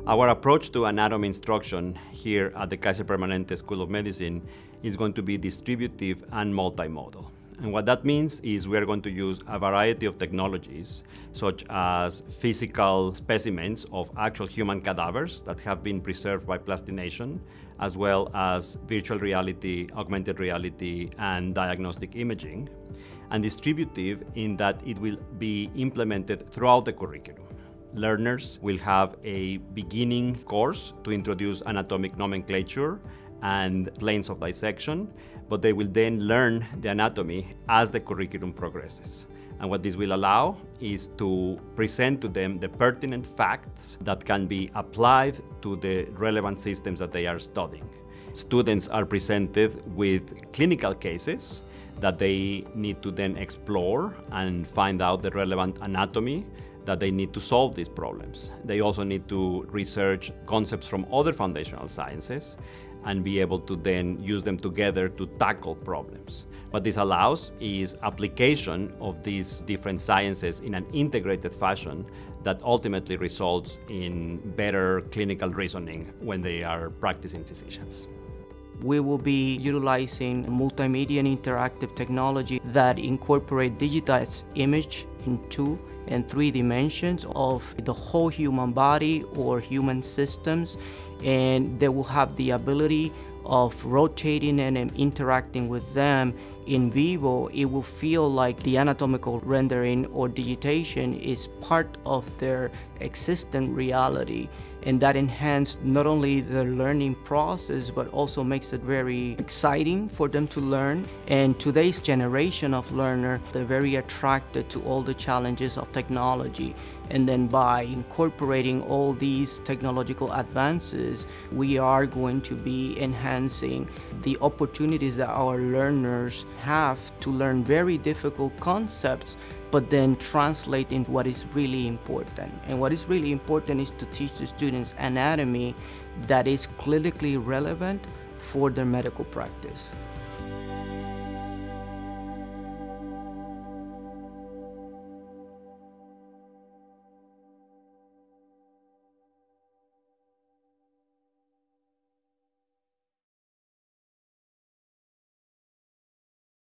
Our approach to anatomy instruction here at the Kaiser Permanente School of Medicine is going to be distributive and multimodal. And what that means is we are going to use a variety of technologies, such as physical specimens of actual human cadavers that have been preserved by plastination, as well as virtual reality, augmented reality, and diagnostic imaging, and distributive in that it will be implemented throughout the curriculum. Learners will have a beginning course to introduce anatomic nomenclature and planes of dissection, but they will then learn the anatomy as the curriculum progresses. And what this will allow is to present to them the pertinent facts that can be applied to the relevant systems that they are studying. Students are presented with clinical cases that they need to then explore and find out the relevant anatomy that they need to solve these problems. They also need to research concepts from other foundational sciences and be able to then use them together to tackle problems. What this allows is application of these different sciences in an integrated fashion that ultimately results in better clinical reasoning when they are practicing physicians. We will be utilizing multimedia and interactive technology that incorporate digitized image in 2 and 3 dimensions of the whole human body or human systems, and they will have the ability of rotating and interacting with them in vivo. It will feel like the anatomical rendering or digitation is part of their existent reality, and that enhances not only the learning process but also makes it very exciting for them to learn. And today's generation of learner, they're very attracted to all the challenges of technology, and then by incorporating all these technological advances, we are going to be enhancing the opportunities that our learners have to learn very difficult concepts, but then translate into what is really important. And what is really important is to teach the students anatomy that is clinically relevant for their medical practice.